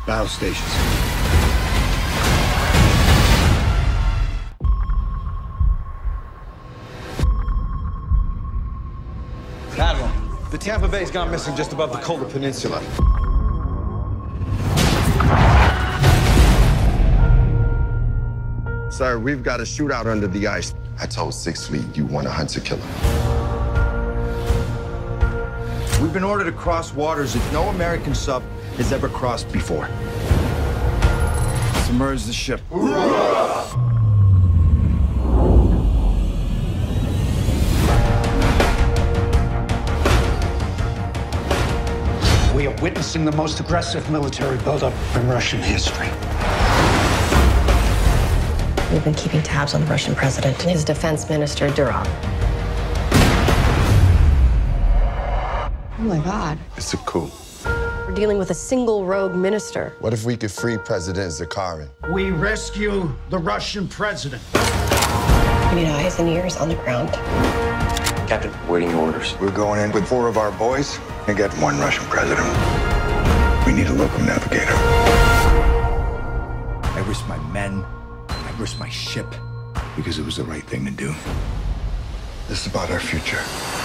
Battle stations. Admiral, the Tampa Bay's gone missing just above the Kola Peninsula. Sir, we've got a shootout under the ice. I told Sixth Fleet you want a hunter-killer. We've been ordered to cross waters that no American sub has ever crossed before. Submerge the ship. We are witnessing the most aggressive military buildup in Russian history. We've been keeping tabs on the Russian president and his defense minister, Gerard. Oh my God. It's a coup. We're dealing with a single rogue minister. What if we could free President Zakharin? We rescue the Russian president. We need eyes and ears on the ground. Captain, waiting your orders. We're going in with 4 of our boys and get 1 Russian president. We need a local navigator. I risked my men. I risked my ship. Because it was the right thing to do. This is about our future.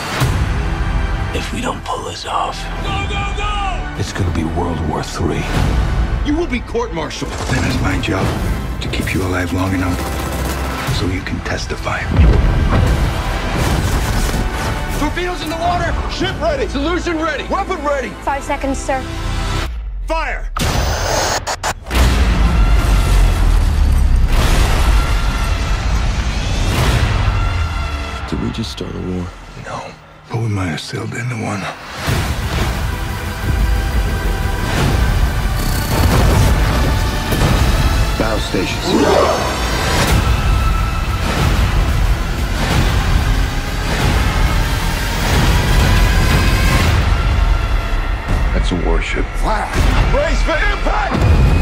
If we don't pull this off, It's gonna be World War III. You will be court-martialed. Then it's my job to keep you alive long enough so you can testify. Torpedoes in the water! Ship ready! Solution ready! Weapon ready! 5 seconds, sir. Fire! Did we just start a war? No, but we might have sailed into one. Battle stations. That's a warship. Brace for impact!